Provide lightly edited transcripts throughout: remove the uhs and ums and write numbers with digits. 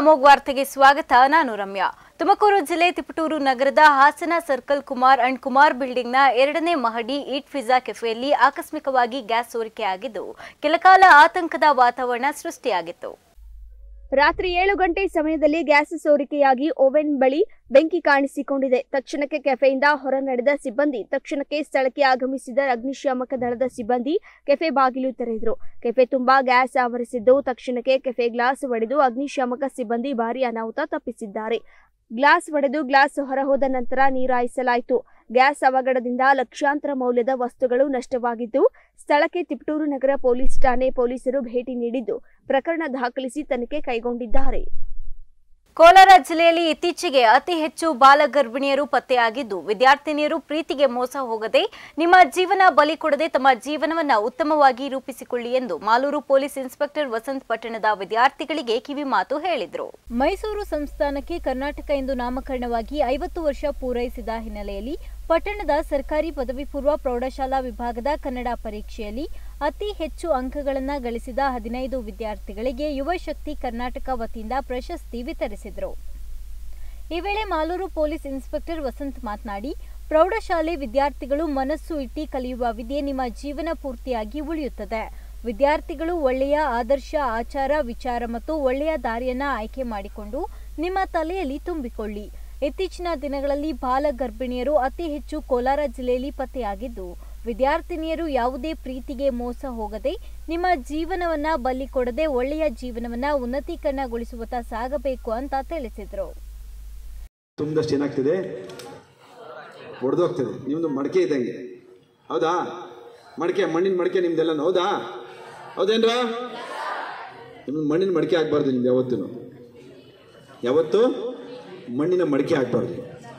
ಅಮೋಘ್ ವಾರ್ತೆಗೆ ಸ್ವಾಗತ. ನಾನು ರಮ್ಯಾ. ತುಮಕೂರು ಜಿಲ್ಲೆ ತಿಪಟೂರು ನಗರದ ಹಾಸನ ಸರ್ಕಲ್ ಕುಮಾರ್ ಅಂಡ್ ಕುಮಾರ್ ಬಿಲ್ಡಿಂಗ್ನ 2ನೇ ಮಹಡಿ ಈಟ್ ಪಿಜ್ಜಾ ಕೆಫೆಯಲ್ಲಿ ಆಕಸ್ಮಿಕವಾಗಿ ಗ್ಯಾಸ್ ಸೋರಿಕೆಯಾಗಿದ್ದು ಕೆಲಕಾಲ ಆತಂಕದ ವಾತಾವರಣ ಸೃಷ್ಟಿಯಾಗಿತ್ತು. ರಾತ್ರಿ 7 ಗಂಟೆ ಸಮಯದಲ್ಲಿ ಗ್ಯಾಸ್ ಸೋರಿಕೆಯಾಗಿ ಓವೆನ್ ಬಳಿ ಬೆಂಕಿ ಕಾಣಿಸಿಕೊಂಡಿದೆ. ತಕ್ಷಣಕ್ಕೆ ಕೆಫೆಯಿಂದ ಹೊರ ನಡೆದ ಸಿಬ್ಬಂದಿ ತಕ್ಷಣಕ್ಕೆ ಸ್ಥಳಕ್ಕೆ ಆಗಮಿಸಿದ ಅಗ್ನಿಶಾಮಕ ದಳದ ಸಿಬ್ಬಂದಿ ಕೆಫೆ ಬಾಗಿಲು ತೆರೆದರು. ಕೆಫೆ ತುಂಬಾ ಗ್ಯಾಸ್ ಆವರಿಸಿದ್ದು ತಕ್ಷಣಕ್ಕೆ ಕೆಫೆ ಗ್ಲಾಸ್ ಒಡೆದು ಅಗ್ನಿಶಾಮಕ ಸಿಬ್ಬಂದಿ ಭಾರೀ ಅನಾಹುತ ತಪ್ಪಿಸಿದ್ದಾರೆ. ಗ್ಲಾಸ್ ಒಡೆದು ಗ್ಲಾಸ್ ಹೊರಹೋದ ನಂತರ ನೀರಾಯಿಸಲಾಯಿತು. ಗ್ಯಾಸ್ ಅವಘಡದಿಂದ ಲಕ್ಷಾಂತರ ಮೌಲ್ಯದ ವಸ್ತುಗಳು ನಷ್ಟವಾಗಿದ್ದು ಸ್ಥಳಕ್ಕೆ ತಿಪಟೂರು ನಗರ ಪೊಲೀಸ್ ಠಾಣೆ ಪೊಲೀಸರು ಭೇಟಿ ನೀಡಿದ್ದು ಪ್ರಕರಣ ದಾಖಲಿಸಿ ತನಿಖೆ ಕೈಗೊಂಡಿದ್ದಾರೆ. ಕೋಲಾರ ಜಿಲ್ಲೆಯಲ್ಲಿ ಇತ್ತೀಚೆಗೆ ಅತಿ ಹೆಚ್ಚು ಬಾಲಗರ್ಭಿಣಿಯರು ಪತ್ತೆಯಾಗಿದ್ದು ವಿದ್ಯಾರ್ಥಿನಿಯರು ಪ್ರೀತಿಗೆ ಮೋಸ ಹೋಗದೆ ನಿಮ್ಮ ಜೀವನ ಬಲಿ ಕೊಡದೆ ತಮ್ಮ ಜೀವನವನ್ನು ಉತ್ತಮವಾಗಿ ರೂಪಿಸಿಕೊಳ್ಳಿ ಎಂದು ಮಾಲೂರು ಪೊಲೀಸ್ ಇನ್ಸ್ಪೆಕ್ಟರ್ ವಸಂತ್ ಪಟ್ಟಣದ ವಿದ್ಯಾರ್ಥಿಗಳಿಗೆ ಕಿವಿಮಾತು ಹೇಳಿದರು. ಮೈಸೂರು ಸಂಸ್ಥಾನಕ್ಕೆ ಕರ್ನಾಟಕ ಎಂದು ನಾಮಕರಣವಾಗಿ 50 ವರ್ಷ ಪೂರೈಸಿದ ಹಿನ್ನೆಲೆಯಲ್ಲಿ ಪಟ್ಟಣದ ಸರ್ಕಾರಿ ಪದವಿ ಪೂರ್ವ ಪ್ರೌಢಶಾಲಾ ವಿಭಾಗದ ಕನ್ನಡ ಪರೀಕ್ಷೆಯಲ್ಲಿ ಅತಿ ಹೆಚ್ಚು ಅಂಕಗಳನ್ನು ಗಳಿಸಿದ 15 ವಿದ್ಯಾರ್ಥಿಗಳಿಗೆ ಯುವ ಶಕ್ತಿ ಕರ್ನಾಟಕ ವತಿಯಿಂದ ಪ್ರಶಸ್ತಿ ವಿತರಿಸಿದರು. ಈ ವೇಳೆ ಮಾಲೂರು ಪೊಲೀಸ್ ಇನ್ಸ್ಪೆಕ್ಟರ್ ವಸಂತ್ ಮಾತನಾಡಿ, ಪ್ರೌಢಶಾಲೆ ವಿದ್ಯಾರ್ಥಿಗಳು ಮನಸ್ಸು ಇಟ್ಟಿ ಕಲಿಯುವ ವಿದ್ಯೆ ನಿಮ್ಮ ಜೀವನ ಪೂರ್ತಿಯಾಗಿ ಉಳಿಯುತ್ತದೆ. ವಿದ್ಯಾರ್ಥಿಗಳು ಒಳ್ಳೆಯ ಆದರ್ಶ, ಆಚಾರ, ವಿಚಾರ ಮತ್ತು ಒಳ್ಳೆಯ ದಾರಿಯನ್ನು ಆಯ್ಕೆ ಮಾಡಿಕೊಂಡು ನಿಮ್ಮ ತಲೆಯಲ್ಲಿ ತುಂಬಿಕೊಳ್ಳಿ. ಇತ್ತೀಚಿನ ದಿನಗಳಲ್ಲಿ ಬಾಲ ಗರ್ಭಿಣಿಯರು ಅತಿ ಹೆಚ್ಚು ಕೋಲಾರ ಜಿಲ್ಲೆಯಲ್ಲಿ ಪತ್ತೆಯಾಗಿದ್ದು ವಿದ್ಯಾರ್ಥಿನಿಯರು ಯಾವುದೇ ಪ್ರೀತಿಗೆ ಮೋಸ ಹೋಗದೆ ನಿಮ್ಮ ಜೀವನವನ್ನ ಬಲಿ ಕೊಡದೆ ಒಳ್ಳೆಯ ಜೀವನವನ್ನ ಉನ್ನತೀಕರಣಗೊಳಿಸುವತ್ತ ಸಾಗಬೇಕು ಅಂತ ತಿಳಿಸಿದರು. ತುಂಬದಷ್ಟು ಏನಾಗ್ತಿದೆ, ಒಡೆದೋಗ್ತದೆ. ನಿಮ್ದು ಮಡಕೆ ಇದ್ದಂಗೆ, ಹೌದಾ? ಮಡಕೆ, ಮಣ್ಣಿನ ಮಡಕೆ ನಿಮ್ದೆಲ್ಲ, ಹೌದಾ? ಹೌದೇನ್ರ? ನಿಮ್ದು ಮಣ್ಣಿನ ಮಡಕೆ ಆಗ್ಬಾರ್ದು. ನಿಮ್ದು ಯಾವತ್ತು ಮಣ್ಣಿನ ಮಡಕೆ ಆಗ್ಬಾರ್ದು.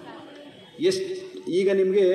ಈಗ ನಿಮಗೆ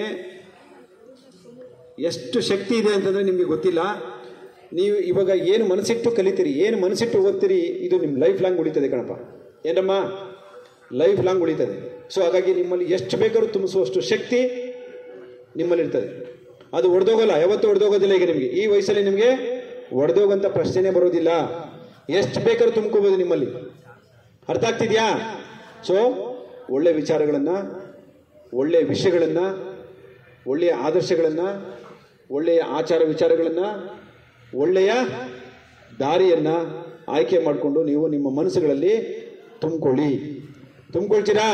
ಎಷ್ಟು ಶಕ್ತಿ ಇದೆ ಅಂತಂದರೆ ನಿಮಗೆ ಗೊತ್ತಿಲ್ಲ. ನೀವು ಇವಾಗ ಏನು ಮನಸ್ಸಿಟ್ಟು ಕಲಿತೀರಿ, ಏನು ಮನಸ್ಸಿಟ್ಟು ಓದ್ತೀರಿ, ಇದು ನಿಮ್ಮ ಲೈಫ್ ಲಾಂಗ್ ಉಳಿತದೆ ಕಣಪ್ಪ. ಏನಮ್ಮ? ಲೈಫ್ ಲಾಂಗ್ ಉಳಿತದೆ. ಸೊ ಹಾಗಾಗಿ ನಿಮ್ಮಲ್ಲಿ ಎಷ್ಟು ಬೇಕಾದ್ರೂ ತುಂಬಿಸುವಷ್ಟು ಶಕ್ತಿ ನಿಮ್ಮಲ್ಲಿ ಇರ್ತದೆ. ಅದು ಒಡೆದೋಗಲ್ಲ, ಯಾವತ್ತೂ ಒಡೆದೋಗೋದಿಲ್ಲ. ಈಗ ನಿಮಗೆ ಈ ವಯಸ್ಸಲ್ಲಿ ನಿಮಗೆ ಒಡೆದೋಗಂತ ಪ್ರಶ್ನೆನೇ ಬರೋದಿಲ್ಲ. ಎಷ್ಟು ಬೇಕಾದ್ರೂ ತುಂಬ್ಕೋಬೋದು ನಿಮ್ಮಲ್ಲಿ. ಅರ್ಥ ಆಗ್ತಿದ್ಯಾ? ಸೊ ಒಳ್ಳೆಯ ವಿಚಾರಗಳನ್ನು, ಒಳ್ಳೆಯ ವಿಷಯಗಳನ್ನು, ಒಳ್ಳೆಯ ಆದರ್ಶಗಳನ್ನು, ಒಳ್ಳೆಯ ಆಚಾರ ವಿಚಾರಗಳನ್ನು, ಒಳ್ಳೆಯ ದಾರಿಯನ್ನು ಆಯ್ಕೆ ಮಾಡಿಕೊಂಡು ನೀವು ನಿಮ್ಮ ಮನಸ್ಸುಗಳಲ್ಲಿ ತುಂಬಿಕೊಳ್ತೀರಾ?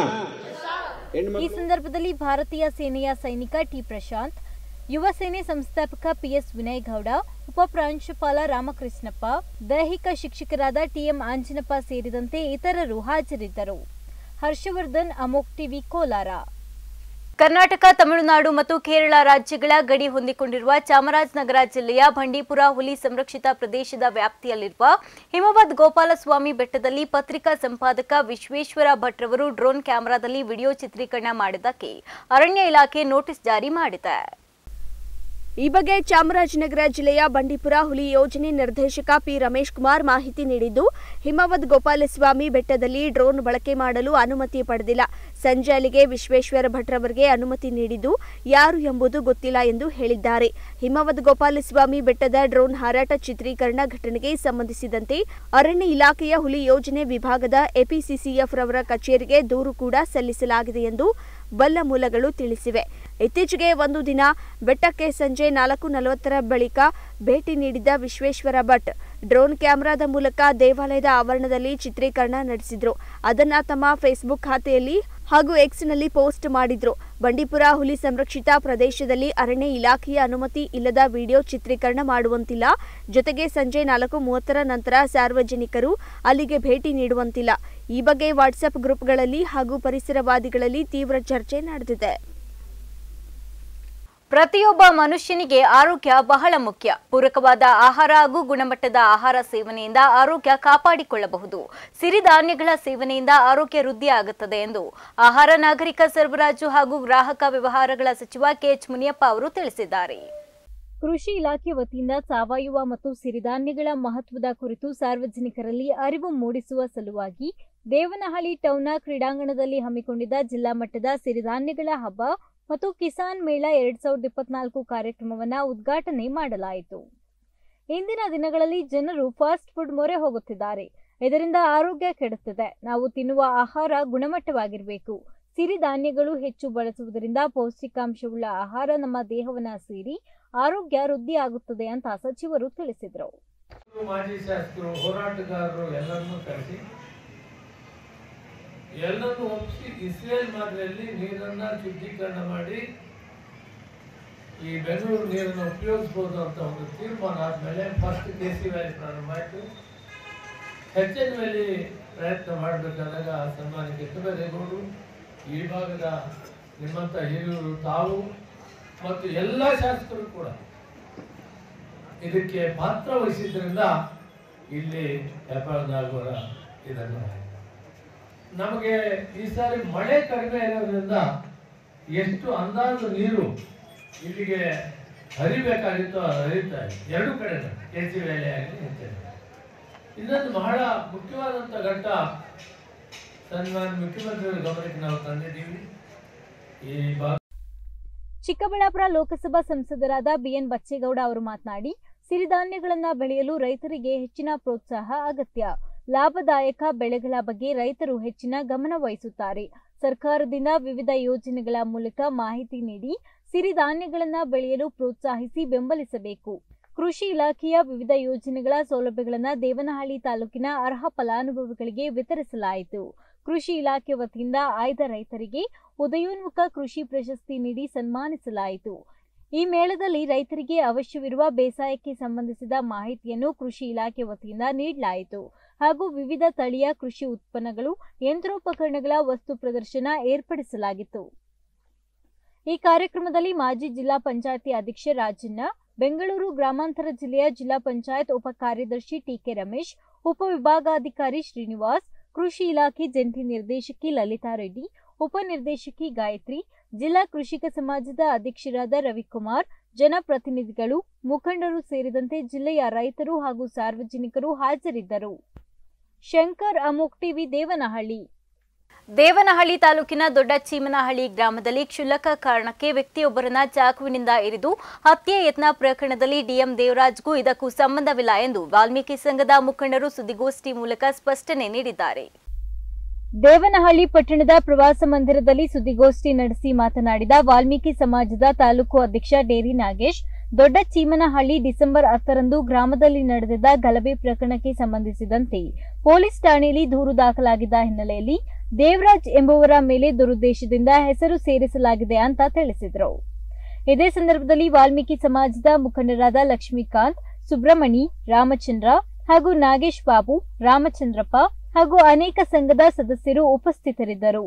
ಈ ಸಂದರ್ಭದಲ್ಲಿ ಭಾರತೀಯ ಸೇನೆಯ ಸೈನಿಕ ಟಿ ಪ್ರಶಾಂತ್, ಯುವ ಸೇನೆ ಸಂಸ್ಥಾಪಕ ಪಿಎಸ್ ವಿನಯ್ ಗೌಡ, ಉಪ ಪ್ರಾಂಶುಪಾಲ ರಾಮಕೃಷ್ಣಪ್ಪ, ದೈಹಿಕ ಶಿಕ್ಷಕರಾದ ಟಿಎಂ ಆಂಜನಪ್ಪ ಸೇರಿದಂತೆ ಇತರರು ಹಾಜರಿದ್ದರು. ಹರ್ಷವರ್ಧನ್, ಅಮೋಘ್ ಟಿವಿ, ಕೋಲಾರ. ಕರ್ನಾಟಕ, ತಮಿಳುನಾಡು ಮತ್ತು ಕೇರಳ ರಾಜ್ಯಗಳ ಗಡಿ ಹೊಂದಿಕೊಂಡಿರುವ ಚಾಮರಾಜನಗರ ಜಿಲ್ಲೆಯ ಬಂಡೀಪುರ ಹುಲಿ ಸಂರಕ್ಷಿತ ಪ್ರದೇಶದ ವ್ಯಾಪ್ತಿಯಲ್ಲಿರುವ ಹಿಮವದ್ ಗೋಪಾಲಸ್ವಾಮಿ ಬೆಟ್ಟದಲ್ಲಿ ಪತ್ರಿಕಾ ಸಂಪಾದಕ ವಿಶ್ವೇಶ್ವರ ಭಟ್ ರವರು ಡ್ರೋನ್ ಕ್ಯಾಮೆರಾದಲ್ಲಿ ವಿಡಿಯೋ ಚಿತ್ರೀಕರಣ ಮಾಡಿದ್ದಕ್ಕೆ ಅರಣ್ಯ ಇಲಾಖೆ ನೋಟಿಸ್ ಜಾರಿ ಮಾಡಿದೆ. ಈ ಬಗ್ಗೆ ಚಾಮರಾಜನಗರ ಜಿಲ್ಲೆಯ ಬಂಡೀಪುರ ಹುಲಿ ಯೋಜನೆ ನಿರ್ದೇಶಕ ಪಿ ರಮೇಶ್ ಕುಮಾರ್ ಮಾಹಿತಿ ನೀಡಿದ್ದು, ಹಿಮವದ್ ಗೋಪಾಲಸ್ವಾಮಿ ಬೆಟ್ಟದಲ್ಲಿ ಡ್ರೋನ್ ಬಳಕೆ ಮಾಡಲು ಅನುಮತಿ ಪಡೆದಿಲ್ಲ. ಸಂಜೆ ಅಲ್ಲಿಗೆ ವಿಶ್ವೇಶ್ವರ ಭಟ್ ರವರಿಗೆ ಅನುಮತಿ ನೀಡಿದ್ದು ಯಾರು ಎಂಬುದು ಗೊತ್ತಿಲ್ಲ ಎಂದು ಹೇಳಿದ್ದಾರೆ. ಹಿಮವದ್ ಗೋಪಾಲಸ್ವಾಮಿ ಬೆಟ್ಟದ ಡ್ರೋನ್ ಹಾರಾಟ ಚಿತ್ರೀಕರಣ ಘಟನೆಗೆ ಸಂಬಂಧಿಸಿದಂತೆ ಅರಣ್ಯ ಇಲಾಖೆಯ ಹುಲಿ ಯೋಜನೆ ವಿಭಾಗದ ಎಪಿಸಿಸಿಎಫ್ ರವರ ಕಚೇರಿಗೆ ದೂರು ಕೂಡ ಸಲ್ಲಿಸಲಾಗಿದೆ ಎಂದು ಬಲ್ಲ ಮೂಲಗಳು ತಿಳಿಸಿವೆ. ಇತ್ತೀಚೆಗೆ ಒಂದು ದಿನ ಬೆಟ್ಟಕ್ಕೆ ಸಂಜೆ 4:40 ಬಳಿಕ ಭೇಟಿ ನೀಡಿದ್ದ ವಿಶ್ವೇಶ್ವರ ಭಟ್ ಡ್ರೋನ್ ಕ್ಯಾಮೆರಾದ ಮೂಲಕ ದೇವಾಲಯದ ಆವರಣದಲ್ಲಿ ಚಿತ್ರೀಕರಣ ನಡೆಸಿದ್ರು. ಅದನ್ನ ತಮ್ಮ ಫೇಸ್ಬುಕ್ ಖಾತೆಯಲ್ಲಿ ಹಾಗೂ ಎಕ್ಸ್ನಲ್ಲಿ ಪೋಸ್ಟ್ ಮಾಡಿದ್ರು. ಬಂಡೀಪುರ ಹುಲಿ ಸಂರಕ್ಷಿತ ಪ್ರದೇಶದಲ್ಲಿ ಅರಣ್ಯ ಇಲಾಖೆಯ ಅನುಮತಿ ಇಲ್ಲದ ವಿಡಿಯೋ ಚಿತ್ರೀಕರಣ ಮಾಡುವಂತಿಲ್ಲ. ಜೊತೆಗೆ ಸಂಜೆ 4:30 ನಂತರ ಸಾರ್ವಜನಿಕರು ಅಲ್ಲಿಗೆ ಭೇಟಿ ನೀಡುವಂತಿಲ್ಲ. ಈ ಬಗ್ಗೆ ವಾಟ್ಸ್ಆಪ್ ಗ್ರೂಪ್ಗಳಲ್ಲಿ ಹಾಗೂ ಪರಿಸರವಾದಿಗಳಲ್ಲಿ ತೀವ್ರ ಚರ್ಚೆ ನಡೆದಿದೆ. ಪ್ರತಿಯೊಬ್ಬ ಮನುಷ್ಯನಿಗೆ ಆರೋಗ್ಯ ಬಹಳ ಮುಖ್ಯ. ಪೂರಕವಾದ ಆಹಾರ ಹಾಗೂ ಗುಣಮಟ್ಟದ ಆಹಾರ ಸೇವನೆಯಿಂದ ಆರೋಗ್ಯ ಕಾಪಾಡಿಕೊಳ್ಳಬಹುದು. ಸಿರಿಧಾನ್ಯಗಳ ಸೇವನೆಯಿಂದ ಆರೋಗ್ಯ ವೃದ್ಧಿಯಾಗುತ್ತದೆ ಎಂದು ಆಹಾರ, ನಾಗರಿಕ ಸರಬರಾಜು ಹಾಗೂ ಗ್ರಾಹಕ ವ್ಯವಹಾರಗಳ ಸಚಿವ ಕೆಎಚ್ ಮುನಿಯಪ್ಪ ಅವರು ತಿಳಿಸಿದ್ದಾರೆ. ಕೃಷಿ ಇಲಾಖೆ ವತಿಯಿಂದ ಸಾವಯವ ಮತ್ತು ಸಿರಿಧಾನ್ಯಗಳ ಮಹತ್ವದ ಕುರಿತು ಸಾರ್ವಜನಿಕರಲ್ಲಿ ಅರಿವು ಮೂಡಿಸುವ ಸಲುವಾಗಿ ದೇವನಹಳ್ಳಿ ಟೌನ್ನ ಕ್ರೀಡಾಂಗಣದಲ್ಲಿ ಹಮ್ಮಿಕೊಂಡಿದ್ದ ಜಿಲ್ಲಾ ಮಟ್ಟದ ಸಿರಿಧಾನ್ಯಗಳ ಹಬ್ಬ ಮತ್ತು ಕಿಸಾನ್ ಮೇಳ 2024 ಕಾರ್ಯಕ್ರಮವನ್ನು ಉದ್ಘಾಟನೆ ಮಾಡಲಾಯಿತು. ಇಂದಿನ ದಿನಗಳಲ್ಲಿ ಜನರು ಫಾಸ್ಟ್ ಫುಡ್ ಮೊರೆ ಹೋಗುತ್ತಿದ್ದಾರೆ. ಇದರಿಂದ ಆರೋಗ್ಯ ಕೆಡುತ್ತದೆ. ನಾವು ತಿನ್ನುವ ಆಹಾರ ಗುಣಮಟ್ಟವಾಗಿರಬೇಕು. ಸಿರಿಧಾನ್ಯಗಳು ಹೆಚ್ಚು ಬಳಸುವುದರಿಂದ ಪೌಷ್ಟಿಕಾಂಶವುಳ್ಳ ಆಹಾರ ನಮ್ಮ ದೇಹವನ್ನು ಸೇರಿ ಆರೋಗ್ಯ ವೃದ್ಧಿಯಾಗುತ್ತದೆ ಅಂತ ಸಚಿವರು ತಿಳಿಸಿದರು. ಮಾಜಿ ಶಾಸಕರು, ಹೋರಾಟಗಾರರು ಎಲ್ಲರನ್ನೂ ಕರೆಸಿ ಎಲ್ಲರನ್ನೂ ಒಪ್ಪಿಸಿ ಇಸ್ರೇಲ್ ಮಾದರಿಯಲ್ಲಿ ನೀರನ್ನ ಶುದ್ಧೀಕರಣ ಮಾಡಿ ಈ ಬೆಂಗಳೂರು ನೀರನ್ನು ಉಪಯೋಗಿಸಬಹುದು ಅಂತ ಒಂದು ತೀರ್ಮಾನ ಆದ್ಮೇಲೆ ಫಸ್ಟ್ ಕೆಸಿ ವ್ಯಾಲಿ ಪ್ರಾರಂಭ ಆಯಿತು. ಹೆಚ್ಚಿನ ವ್ಯಾಲಿ ಪ್ರಯತ್ನ ಮಾಡಬೇಕಾದಾಗ ಸನ್ಮಾನ್ಯ ಕೆಂಪೇಗೌಡರು, ಈ ಭಾಗದ ನಿಮ್ಮಂತ ಹಿರಿಯರು, ತಾವು ಮತ್ತು ಎಲ್ಲ ಶಾಸಕರು ಕೂಡ ಇದಕ್ಕೆ ಪಾತ್ರ ವಹಿಸಿದ್ರಿಂದ ಇಲ್ಲಿ ಹೆಬ್ಬಾಳನಾಗುವರ ಇದನ್ನು ನಮಗೆ ಈ ಸಾರಿ ಮಳೆ ಕಡಿಮೆ ಇರೋದ್ರಿಂದ ಎಷ್ಟು ಅಂದಾಜು ನೀರು ಇಲ್ಲಿಗೆ ಹರಿಬೇಕಾಗಿತ್ತು ಹರಿತಾ ಇದೆ. ಎರಡು ಕಡೆ ಕೆಸಿ ವ್ಯಾಲಿ ಆಗಲಿ ಹೆಚ್ಚಿನ. ಇನ್ನೊಂದು ಬಹಳ ಮುಖ್ಯವಾದಂಥ ಘಟ್ಟ ಸನ್ಮಾನ್ಯ ಮುಖ್ಯಮಂತ್ರಿಗಳ ಗಮನಕ್ಕೆ ನಾವು ತಂದಿದ್ದೀವಿ. ಈ ಚಿಕ್ಕಬಳ್ಳಾಪುರ ಲೋಕಸಭಾ ಸಂಸದರಾದ ಬಿಎನ್ ಬಚ್ಚೇಗೌಡ ಅವರು ಮಾತನಾಡಿ, ಸಿರಿಧಾನ್ಯಗಳನ್ನು ಬೆಳೆಯಲು ರೈತರಿಗೆ ಹೆಚ್ಚಿನ ಪ್ರೋತ್ಸಾಹ ಅಗತ್ಯ. ಲಾಭದಾಯಕ ಬೆಳೆಗಳ ಬಗ್ಗೆ ರೈತರು ಹೆಚ್ಚಿನ ಗಮನ ವಹಿಸುತ್ತಾರೆ. ಸರ್ಕಾರದಿಂದ ವಿವಿಧ ಯೋಜನೆಗಳ ಮೂಲಕ ಮಾಹಿತಿ ನೀಡಿ ಸಿರಿಧಾನ್ಯಗಳನ್ನು ಬೆಳೆಯಲು ಪ್ರೋತ್ಸಾಹಿಸಿ ಬೆಂಬಲಿಸಬೇಕು. ಕೃಷಿ ಇಲಾಖೆಯ ವಿವಿಧ ಯೋಜನೆಗಳ ಸೌಲಭ್ಯಗಳನ್ನು ದೇವನಹಳ್ಳಿ ತಾಲೂಕಿನ ಅರ್ಹ ಫಲಾನುಭವಿಗಳಿಗೆ ವಿತರಿಸಲಾಯಿತು. ಕೃಷಿ ಇಲಾಖೆ ವತಿಯಿಂದ ಆಯ್ದ ರೈತರಿಗೆ ಉದಯೋನ್ಮುಖ ಕೃಷಿ ಪ್ರಶಸ್ತಿ ನೀಡಿ ಸನ್ಮಾನಿಸಲಾಯಿತು. ಈ ಮೇಳದಲ್ಲಿ ರೈತರಿಗೆ ಅವಶ್ಯವಿರುವ ಬೇಸಾಯಕ್ಕೆ ಸಂಬಂಧಿಸಿದ ಮಾಹಿತಿಯನ್ನು ಕೃಷಿ ಇಲಾಖೆ ವತಿಯಿಂದ ನೀಡಲಾಯಿತು ಹಾಗೂ ವಿವಿಧ ತಳಿಯ ಕೃಷಿ ಉತ್ಪನ್ನಗಳು, ಯಂತ್ರೋಪಕರಣಗಳ ವಸ್ತು ಪ್ರದರ್ಶನ ಏರ್ಪಡಿಸಲಾಗಿತ್ತು. ಈ ಕಾರ್ಯಕ್ರಮದಲ್ಲಿ ಮಾಜಿ ಜಿಲ್ಲಾ ಪಂಚಾಯಿತಿ ಅಧ್ಯಕ್ಷೆ ರಾಜಣ್ಣ, ಬೆಂಗಳೂರು ಗ್ರಾಮಾಂತರ ಜಿಲ್ಲೆಯ ಜಿಲ್ಲಾ ಪಂಚಾಯತ್ ಉಪ ಕಾರ್ಯದರ್ಶಿ ಟಿಕೆ ರಮೇಶ್, ಉಪವಿಭಾಗಾಧಿಕಾರಿ ಶ್ರೀನಿವಾಸ್, ಕೃಷಿ ಇಲಾಖೆ ಜಂಟಿ ನಿರ್ದೇಶಕಿ ಲಲಿತಾ ರೆಡ್ಡಿ, ಉಪನಿರ್ದೇಶಕಿ ಗಾಯತ್ರಿ, ಜಿಲ್ಲಾ ಕೃಷಿಕ ಸಮಾಜದ ಅಧ್ಯಕ್ಷರಾದ ರವಿಕುಮಾರ್, ಜನಪ್ರತಿನಿಧಿಗಳು, ಮುಖಂಡರು ಸೇರಿದಂತೆ ಜಿಲ್ಲೆಯ ರೈತರು ಹಾಗೂ ಸಾರ್ವಜನಿಕರು ಹಾಜರಿದ್ದರು. ಶಂಕರ್, ಅಮೋಕ್ ಟಿವಿ, ದೇವನಹಳ್ಳಿ. ದೇವನಹಳ್ಳಿ ತಾಲೂಕಿನ ದೊಡ್ಡ ಚೀಮನಹಳ್ಳಿ ಗ್ರಾಮದಲ್ಲಿ ಕ್ಷುಲ್ಲಕ ಕಾರಣಕ್ಕೆ ವ್ಯಕ್ತಿಯೊಬ್ಬರನ್ನ ಚಾಕುವಿನಿಂದ ಇರಿದು ಹತ್ಯೆ ಯತ್ನ ಪ್ರಕರಣದಲ್ಲಿ ಡಿಎಂ ದೇವರಾಜ್ಗೂ ಇದಕ್ಕೂ ಸಂಬಂಧವಿಲ್ಲ ಎಂದು ವಾಲ್ಮೀಕಿ ಸಂಘದ ಮುಖಂಡರು ಸುದ್ದಿಗೋಷ್ಠಿ ಮೂಲಕ ಸ್ಪಷ್ಟನೆ ನೀಡಿದ್ದಾರೆ. ದೇವನಹಳ್ಳಿ ಪಟ್ಟಣದ ಪ್ರವಾಸ ಮಂದಿರದಲ್ಲಿ ಸುದ್ದಿಗೋಷ್ಠಿ ನಡೆಸಿ ಮಾತನಾಡಿದ ವಾಲ್ಮೀಕಿ ಸಮಾಜದ ತಾಲೂಕು ಅಧ್ಯಕ್ಷ ಡೇರಿ ನಾಗೇಶ್, ದೊಡ್ಡ ಚೀಮನಹಳ್ಳಿ ಡಿಸೆಂಬರ್ 10ರಂದು ಗ್ರಾಮದಲ್ಲಿ ನಡೆದಿದ್ದ ಗಲಭೆ ಪ್ರಕರಣಕ್ಕೆ ಸಂಬಂಧಿಸಿದಂತೆ ಪೊಲೀಸ್ ಠಾಣೆಯಲ್ಲಿ ದೂರು ದಾಖಲಾಗಿದ್ದ ಹಿನ್ನೆಲೆಯಲ್ಲಿ ದೇವರಾಜ್ ಎಂಬುವರ ಮೇಲೆ ದುರುದ್ದೇಶದಿಂದ ಹೆಸರು ಸೇರಿಸಲಾಗಿದೆ ಅಂತ ತಿಳಿಸಿದರು. ಇದೇ ಸಂದರ್ಭದಲ್ಲಿ ವಾಲ್ಮೀಕಿ ಸಮಾಜದ ಮುಖಂಡರಾದ ಲಕ್ಷ್ಮೀಕಾಂತ್, ಸುಬ್ರಹ್ಮಣಿ, ರಾಮಚಂದ್ರ ಹಾಗೂ ನಾಗೇಶ್ ಬಾಬು, ರಾಮಚಂದ್ರಪ್ಪ ಹಾಗೂ ಅನೇಕ ಸಂಘದ ಸದಸ್ಯರು ಉಪಸ್ಥಿತರಿದ್ದರು.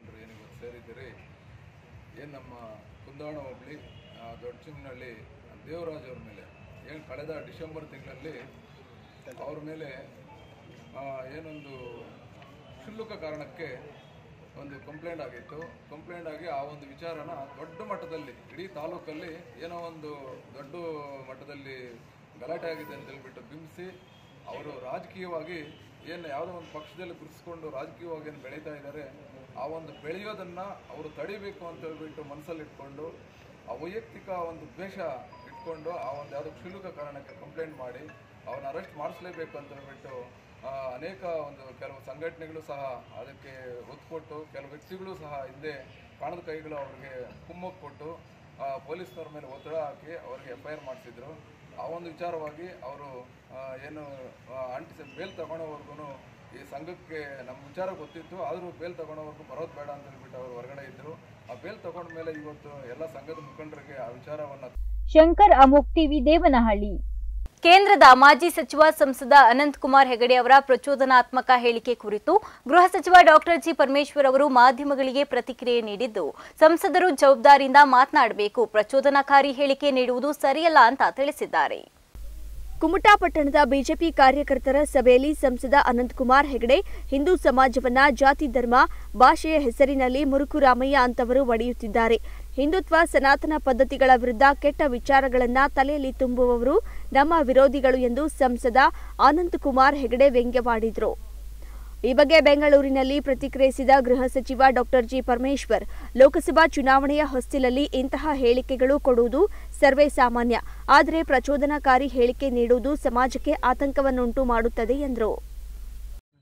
ದೊಡ್ಡಚಿಮ್ಮನಹಳ್ಳಿ ದೇವರಾಜ್ ಅವ್ರ ಮೇಲೆ ಕಳೆದ ಡಿಸೆಂಬರ್ ತಿಂಗಳಲ್ಲಿ ಅವ್ರ ಮೇಲೆ ಏನೊಂದು ಕ್ಷುಲ್ಲಕ ಕಾರಣಕ್ಕೆ ಒಂದು ಕಂಪ್ಲೇಂಟ್ ಆಗಿತ್ತು. ಕಂಪ್ಲೇಂಟ್ ಆಗಿ ಆ ಒಂದು ವಿಚಾರನ ದೊಡ್ಡ ಮಟ್ಟದಲ್ಲಿ ಇಡೀ ತಾಲೂಕಲ್ಲಿ ಏನೋ ಒಂದು ದೊಡ್ಡ ಮಟ್ಟದಲ್ಲಿ ಗಲಾಟೆ ಆಗಿದೆ ಅಂತ ಹೇಳ್ಬಿಟ್ಟು ಬಿಂಬಿಸಿ ಅವರು ರಾಜಕೀಯವಾಗಿ ಏನು ಯಾವುದೋ ಒಂದು ಪಕ್ಷದಲ್ಲಿ ಗುರುತಿಸ್ಕೊಂಡು ರಾಜಕೀಯವಾಗಿ ಏನು ಬೆಳೀತಾ ಇದ್ದಾರೆ, ಆ ಒಂದು ಬೆಳೆಯೋದನ್ನು ಅವರು ತಡಿಬೇಕು ಅಂತ ಹೇಳ್ಬಿಟ್ಟು ಮನಸ್ಸಲ್ಲಿ ಇಟ್ಕೊಂಡು ಆ ವೈಯಕ್ತಿಕ ಒಂದು ದ್ವೇಷ ಇಟ್ಕೊಂಡು ಆ ಒಂದು ಯಾವುದೋ ಕ್ಷುಲ್ಲಕ ಕಾರಣಕ್ಕೆ ಕಂಪ್ಲೇಂಟ್ ಮಾಡಿ ಅವನ್ನ ಅರೆಸ್ಟ್ ಮಾಡಿಸಲೇಬೇಕು ಅಂತ ಹೇಳ್ಬಿಟ್ಟು ಅನೇಕ ಒಂದು ಕೆಲವು ಸಂಘಟನೆಗಳು ಸಹ ಅದಕ್ಕೆ ಒತ್ತು ಕೊಟ್ಟು, ಕೆಲವು ವ್ಯಕ್ತಿಗಳು ಸಹ ಹಿಂದೆ ಕಾಣದ ಕೈಗಳು ಅವ್ರಿಗೆ ಕುಮ್ಮಕ್ಕು ಕೊಟ್ಟು ಪೊಲೀಸ್ನವ್ರ ಮೇಲೆ ಒತ್ತಡ ಹಾಕಿ ಅವ್ರಿಗೆ FIR ಮಾಡಿಸಿದ್ರು. ಆ ಒಂದು ವಿಚಾರವಾಗಿ ಅವರು ಏನು ಬೇಲ್ ತಗೊಳ್ಳೋವರೆಗೂ ಈ ಸಂಘಕ್ಕೆ ನಮ್ಮ ವಿಚಾರ ಗೊತ್ತಿತ್ತು, ಆದರೂ ಬೇಲ್ ತಗೊಳ್ಳೋವರೆಗೂ ಬರೋದು ಬೇಡ ಅಂತ ಹೇಳ್ಬಿಟ್ಟು ಅವರು ಹೊರಗಡೆ ಇದ್ದರು. ಆ ಬೇಲ್ ತಗೊಂಡ ಮೇಲೆ ಇವತ್ತು ಎಲ್ಲ ಸಂಘದ ಮುಖಂಡರಿಗೆ ಆ ವಿಚಾರವನ್ನು. ಶಂಕರ್, ಅಮೋಕ್ ಟಿವಿ, ದೇವನಹಳ್ಳಿ. ಕೇಂದ್ರದ ಮಾಜಿ ಸಚಿವ ಸಂಸದ ಅನಂತಕುಮಾರ್ ಹೆಗಡೆ ಅವರ ಪ್ರಚೋದನಾತ್ಮಕ ಹೇಳಿಕೆ ಕುರಿತು ಗೃಹ ಸಚಿವ ಡಾಕ್ಟರ್ ಜಿ ಪರಮೇಶ್ವರ್ ಅವರು ಮಾಧ್ಯಮಗಳಿಗೆ ಪ್ರತಿಕ್ರಿಯೆ ನೀಡಿದ್ದು, ಸಂಸದರು ಜವಾಬ್ದಾರಿಯಿಂದ ಮಾತನಾಡಬೇಕು, ಪ್ರಚೋದನಾಕಾರಿ ಹೇಳಿಕೆ ನೀಡುವುದು ಸರಿಯಲ್ಲ ಅಂತ ತಿಳಿಸಿದ್ದಾರೆ. ಕುಮಟಾ ಪಟ್ಟಣದ ಬಿಜೆಪಿ ಕಾರ್ಯಕರ್ತರ ಸಭೆಯಲ್ಲಿ ಸಂಸದ ಅನಂತಕುಮಾರ್ ಹೆಗಡೆ ಹಿಂದೂ ಸಮಾಜವನ್ನ ಜಾತಿ, ಧರ್ಮ, ಭಾಷೆಯ ಹೆಸರಿನಲ್ಲಿ ಮುರುಕು ರಾಮಯ್ಯ ಅಂತವರು ಒಡೆಯುತ್ತಿದ್ದಾರೆ. ಹಿಂದುತ್ವ, ಸನಾತನ ಪದ್ಧತಿಗಳ ವಿರುದ್ಧ ಕೆಟ್ಟ ವಿಚಾರಗಳನ್ನ ತಲೆಯಲ್ಲಿ ತುಂಬುವವರು ನಮ್ಮ ವಿರೋಧಿಗಳು ಎಂದು ಸಂಸದ ಅನಂತಕುಮಾರ್ ಹೆಗಡೆ ವ್ಯಂಗ್ಯವಾಡಿದರು. ಈ ಬಗ್ಗೆ ಬೆಂಗಳೂರಿನಲ್ಲಿ ಪ್ರತಿಕ್ರಿಯಿಸಿದ ಗೃಹ ಸಚಿವ ಡಾಕ್ಟರ್ ಜಿ ಪರಮೇಶ್ವರ್, ಲೋಕಸಭಾ ಚುನಾವಣೆಯ ಹೊಸ್ತಿಲಲ್ಲಿ ಇಂತಹ ಹೇಳಿಕೆಗಳು ಕೊಡುವುದು ಸರ್ವೇ ಸಾಮಾನ್ಯ, ಆದರೆ ಪ್ರಚೋದನಾಕಾರಿ ಹೇಳಿಕೆ ನೀಡುವುದು ಸಮಾಜಕ್ಕೆ ಆತಂಕವನ್ನುಂಟು ಮಾಡುತ್ತದೆ ಎಂದರು.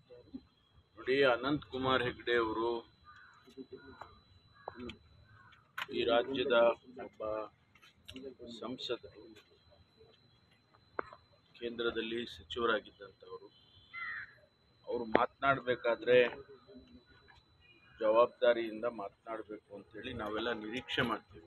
ನೋಡಿ, ಅನಂತ್ ಕುಮಾರ್ ಹೆಗ್ಡೆ ಅವರು ಈ ರಾಜ್ಯದ ಒಬ್ಬ ಸಂಸದರು, ಕೇಂದ್ರದಲ್ಲಿ ಸಚಿವರಾಗಿದ್ದಂಥವರು. ಅವರು ಮಾತನಾಡಬೇಕಾದ್ರೆ ಜವಾಬ್ದಾರಿಯಿಂದ ಮಾತನಾಡಬೇಕು ಅಂತೇಳಿ ನಾವೆಲ್ಲ ನಿರೀಕ್ಷೆ ಮಾಡ್ತೀವಿ.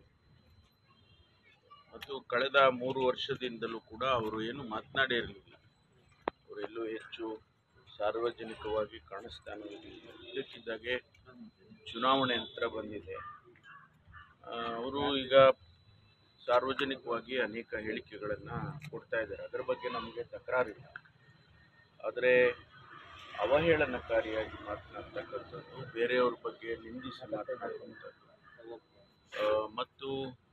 ಮತ್ತು ಕಳೆದ 3 ವರ್ಷದಿಂದಲೂ ಕೂಡ ಅವರು ಏನು ಮಾತನಾಡಿರಲಿಲ್ಲ. ಅವರೆಲ್ಲೂ ಹೆಚ್ಚು ಸಾರ್ವಜನಿಕವಾಗಿ ಕಾಣಿಸ್ತಾನೆ ಇರಲಿಲ್ಲ. ಇದಕ್ಕಿದ್ದಾಗೆ ಚುನಾವಣೆ ಹತ್ರ ಬಂದಿದೆ. ಅವರು ಈಗ ಸಾರ್ವಜನಿಕವಾಗಿ ಅನೇಕ ಹೇಳಿಕೆಗಳನ್ನು ಕೊಡ್ತಾ ಇದ್ದಾರೆ. ಅದರ ಬಗ್ಗೆ ನಮಗೆ ತಕರಾರಿಲ್ಲ. ಆದರೆ ಅವಹೇಳನಕಾರಿಯಾಗಿ ಮಾತನಾಡ್ತಕ್ಕಂಥದ್ದು, ಬೇರೆಯವ್ರ ಬಗ್ಗೆ ನಿಂದಿಸಿ ಮಾತನಾಡುವಂಥದ್ದು ಮತ್ತು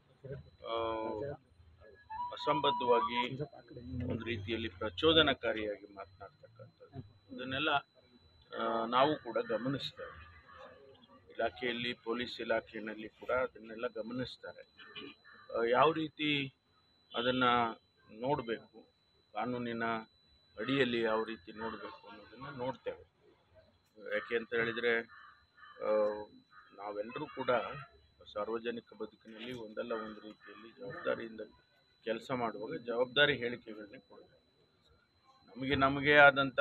ಅಸಂಬದ್ಧವಾಗಿ ಒಂದು ರೀತಿಯಲ್ಲಿ ಪ್ರಚೋದನಕಾರಿಯಾಗಿ ಮಾತನಾಡ್ತಕ್ಕಂಥದ್ದು, ಇದನ್ನೆಲ್ಲ ನಾವು ಕೂಡ ಗಮನಿಸ್ತೇವೆ. ಇಲಾಖೆಯಲ್ಲಿ, ಪೊಲೀಸ್ ಇಲಾಖೆಯಲ್ಲಿ ಕೂಡ ಅದನ್ನೆಲ್ಲ ಗಮನಿಸ್ತಾರೆ. ಯಾವ ರೀತಿ ಅದನ್ನು ನೋಡಬೇಕು, ಕಾನೂನಿನ ಅಡಿಯಲ್ಲಿ ಯಾವ ರೀತಿ ನೋಡಬೇಕು ಅನ್ನೋದನ್ನು ನೋಡ್ತೇವೆ. ಯಾಕೆ ಅಂತ ಹೇಳಿದರೆ, ನಾವೆಲ್ಲರೂ ಕೂಡ ಸಾರ್ವಜನಿಕ ಬದುಕಿನಲ್ಲಿ ಒಂದಲ್ಲ ಒಂದು ರೀತಿಯಲ್ಲಿ ಜವಾಬ್ದಾರಿಯಿಂದ ಕೆಲಸ ಮಾಡುವಾಗ ಜವಾಬ್ದಾರಿ ಹೇಳಿಕೆಗಳನ್ನೇ ಕೊಡಬೇಕು. ನಮಗೆ ಆದಂಥ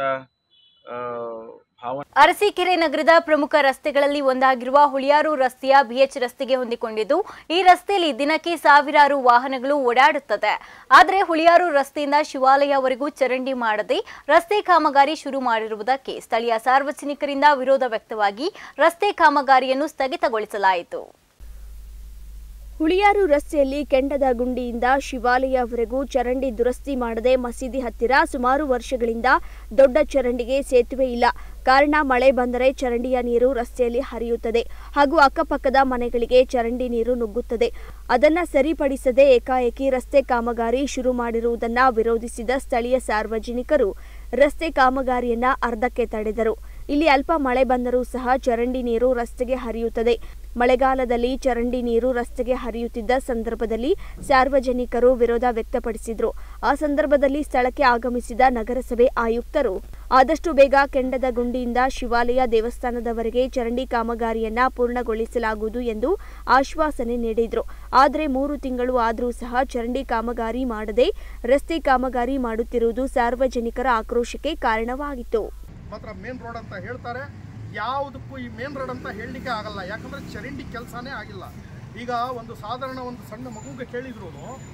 ಅರಸೀಕೆರೆ ನಗರದ ಪ್ರಮುಖ ರಸ್ತೆಗಳಲ್ಲಿ ಒಂದಾಗಿರುವ ಹುಳಿಯಾರು ರಸ್ತೆಯ BH ರಸ್ತೆಗೆ ಹೊಂದಿಕೊಂಡಿದ್ದು, ಈ ರಸ್ತೆಯಲ್ಲಿ ದಿನಕ್ಕೆ ಸಾವಿರಾರು ವಾಹನಗಳು ಓಡಾಡುತ್ತದೆ. ಆದರೆ ಹುಳಿಯಾರು ರಸ್ತೆಯಿಂದ ಶಿವಾಲಯವರೆಗೂ ಚರಂಡಿ ಮಾಡದೆ ರಸ್ತೆ ಕಾಮಗಾರಿ ಶುರು ಮಾಡಿರುವುದಕ್ಕೆ ಸ್ಥಳೀಯ ಸಾರ್ವಜನಿಕರಿಂದ ವಿರೋಧ ವ್ಯಕ್ತವಾಗಿ ರಸ್ತೆ ಕಾಮಗಾರಿಯನ್ನು ಸ್ಥಗಿತಗೊಳಿಸಲಾಯಿತು. ಹುಳಿಯಾರು ರಸ್ತೆಯಲ್ಲಿ ಕೆಂಡದ ಗುಂಡಿಯಿಂದ ಶಿವಾಲಯವರೆಗೂ ಚರಂಡಿ ದುರಸ್ತಿ ಮಾಡದೆ ಮಸೀದಿ ಹತ್ತಿರ ಸುಮಾರು ವರ್ಷಗಳಿಂದ ದೊಡ್ಡ ಚರಂಡಿಗೆ ಸೇತುವೆ ಇಲ್ಲ. ಕಾರಣ ಮಳೆ ಬಂದರೆ ಚರಂಡಿಯ ನೀರು ರಸ್ತೆಯಲ್ಲಿ ಹರಿಯುತ್ತದೆ ಹಾಗೂ ಅಕ್ಕಪಕ್ಕದ ಮನೆಗಳಿಗೆ ಚರಂಡಿ ನೀರು ನುಗ್ಗುತ್ತದೆ. ಅದನ್ನ ಸರಿಪಡಿಸದೆ ಏಕಾಏಕಿ ರಸ್ತೆ ಕಾಮಗಾರಿ ಶುರು ಮಾಡಿರುವುದನ್ನು ವಿರೋಧಿಸಿದ ಸ್ಥಳೀಯ ಸಾರ್ವಜನಿಕರು ರಸ್ತೆ ಕಾಮಗಾರಿಯನ್ನ ಅರ್ಧಕ್ಕೆ ತಡೆದರು. ಇಲ್ಲಿ ಅಲ್ಪ ಮಳೆ ಬಂದರೂ ಸಹ ಚರಂಡಿ ನೀರು ರಸ್ತೆಗೆ ಹರಿಯುತ್ತದೆ. ಮಳೆಗಾಲದಲ್ಲಿ ಚರಂಡಿ ನೀರು ರಸ್ತೆಗೆ ಹರಿಯುತ್ತಿದ್ದ ಸಂದರ್ಭದಲ್ಲಿ ಸಾರ್ವಜನಿಕರು ವಿರೋಧ ವ್ಯಕ್ತಪಡಿಸಿದ್ರು. ಆ ಸಂದರ್ಭದಲ್ಲಿ ಸ್ಥಳಕ್ಕೆ ಆಗಮಿಸಿದ ನಗರಸಭೆ ಆಯುಕ್ತರು ಆದಷ್ಟು ಬೇಗ ಕೆಂಡದ ಗುಂಡಿಯಿಂದ ಶಿವಾಲಯ ದೇವಸ್ಥಾನದವರೆಗೆ ಚರಂಡಿ ಕಾಮಗಾರಿಯನ್ನ ಪೂರ್ಣಗೊಳಿಸಲಾಗುವುದು ಎಂದು ಆಶ್ವಾಸನೆ ನೀಡಿದ್ರು. ಆದರೆ 3 ತಿಂಗಳು ಆದರೂ ಸಹ ಚರಂಡಿ ಕಾಮಗಾರಿ ಮಾಡದೆ ರಸ್ತೆ ಕಾಮಗಾರಿ ಮಾಡುತ್ತಿರುವುದು ಸಾರ್ವಜನಿಕರ ಆಕ್ರೋಶಕ್ಕೆ ಕಾರಣವಾಗಿತ್ತು. ಮಾತ್ರ ಮೇನ್ ರೋಡ್ ಅಂತ ಹೇಳ್ತಾರೆ, ಯಾವುದಕ್ಕೂ ಈ ಮೇನ್ ರೋಡ್ ಅಂತ ಹೇಳಲಿಕ್ಕೆ ಆಗಲ್ಲ. ಯಾಕಂದರೆ ಚರಂಡಿ ಕೆಲಸನೇ ಆಗಿಲ್ಲ. ಈಗ ಒಂದು ಸಾಧಾರಣ ಒಂದು ಸಣ್ಣ ಮಗುಗೆ ಕೇಳಿದ್ರು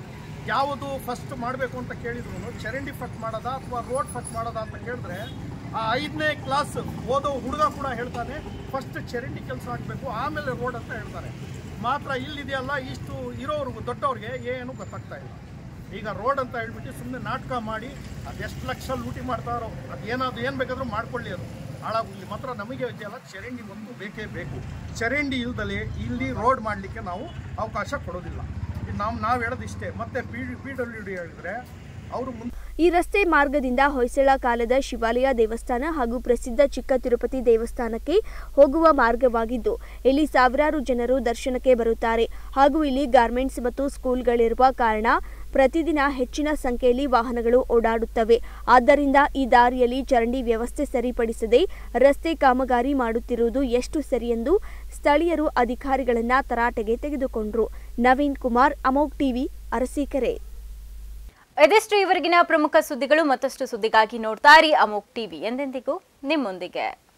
ಯಾವುದು ಫಸ್ಟ್ ಮಾಡಬೇಕು ಅಂತ ಕೇಳಿದ್ರು ಚರಂಡಿ ಫಸ್ಟ್ ಮಾಡೋದಾ ಅಥವಾ ರೋಡ್ ಫಸ್ಟ್ ಮಾಡೋದಾ ಅಂತ ಕೇಳಿದ್ರೆ ಆ 5ನೇ ಕ್ಲಾಸ್ ಓದೋ ಹುಡುಗ ಕೂಡ ಹೇಳ್ತಾನೆ ಫಸ್ಟ್ ಚರಂಡಿ ಕೆಲಸ ಆಗಬೇಕು ಆಮೇಲೆ ರೋಡ್ ಅಂತ ಹೇಳ್ತಾರೆ. ಮಾತ್ರ ಇಲ್ಲಿದೆಯಲ್ಲ, ಇಷ್ಟು ಇರೋರು ದೊಡ್ಡವ್ರಿಗೆ ಏನು ಗೊತ್ತಾಗ್ತಾ ಇಲ್ಲ. ಈಗ ರೋಡ್ ಅಂತ ಹೇಳ್ಬಿಟ್ಟು ಸುಮ್ಮನೆ ನಾಟಕ ಮಾಡಿ ಅದೆಷ್ಟು ಲಕ್ಷ ಲೂಟಿ ಮಾಡ್ತಾರೋ ಅದೇನಾದ್ರು ಏನು ಬೇಕಾದರೂ ಮಾಡ್ಕೊಳ್ಳಿ, ಅದು ಹಾಳಾಗಲಿ. ಮಾತ್ರ ನಮಗೆ ಇದೆಯಲ್ಲ ಚರಂಡಿ ಒಂದು ಬೇಕೇ ಬೇಕು. ಚರಂಡಿ ಇಲ್ದಲೇ ಇಲ್ಲಿ ರೋಡ್ ಮಾಡಲಿಕ್ಕೆ ನಾವು ಅವಕಾಶ ಕೊಡೋದಿಲ್ಲ. ನಾವು ಹೇಳೋದು ಇಷ್ಟೇ. ಮತ್ತೆ PWD ಹೇಳಿದ್ರೆ ಅವರು ಈ ರಸ್ತೆ ಮಾರ್ಗದಿಂದ ಹೊಯ್ಸಳ ಕಾಲದ ಶಿವಾಲಯ ದೇವಸ್ಥಾನ ಹಾಗೂ ಪ್ರಸಿದ್ಧ ಚಿಕ್ಕ ತಿರುಪತಿ ದೇವಸ್ಥಾನಕ್ಕೆ ಹೋಗುವ ಮಾರ್ಗವಾಗಿದ್ದು, ಇಲ್ಲಿ ಸಾವಿರಾರು ಜನರು ದರ್ಶನಕ್ಕೆ ಬರುತ್ತಾರೆ ಹಾಗೂ ಇಲ್ಲಿ ಗಾರ್ಮೆಂಟ್ಸ್ ಮತ್ತು ಸ್ಕೂಲ್ಗಳಿರುವ ಕಾರಣ ಪ್ರತಿದಿನ ಹೆಚ್ಚಿನ ಸಂಖ್ಯೆಯಲ್ಲಿ ವಾಹನಗಳು ಓಡಾಡುತ್ತವೆ. ಆದ್ದರಿಂದ ಈ ದಾರಿಯಲ್ಲಿ ಚರಂಡಿ ವ್ಯವಸ್ಥೆ ಸರಿಪಡಿಸದೆ ರಸ್ತೆ ಕಾಮಗಾರಿ ಮಾಡುತ್ತಿರುವುದು ಎಷ್ಟು ಸರಿಯೆಂದು ಸ್ಥಳೀಯರು ಅಧಿಕಾರಿಗಳನ್ನ ತರಾಟೆಗೆ ತೆಗೆದುಕೊಂಡರು. ನವೀನ್ ಕುಮಾರ್, ಅಮೋಘ್ ಟಿವಿ, ಅರಸೀಕೆರೆ. ಇದಿಷ್ಟು ಇವರೆಗಿನ ಪ್ರಮುಖ ಸುದ್ದಿಗಳು. ಮತ್ತಷ್ಟು ಸುದ್ದಿಗಾಗಿ ನೋಡ್ತಾ ಇರಿ ಅಮೋಘ್ ಟಿವಿ, ಎಂದೆಂದಿಗೂ ನಿಮ್ಮೊಂದಿಗೆ.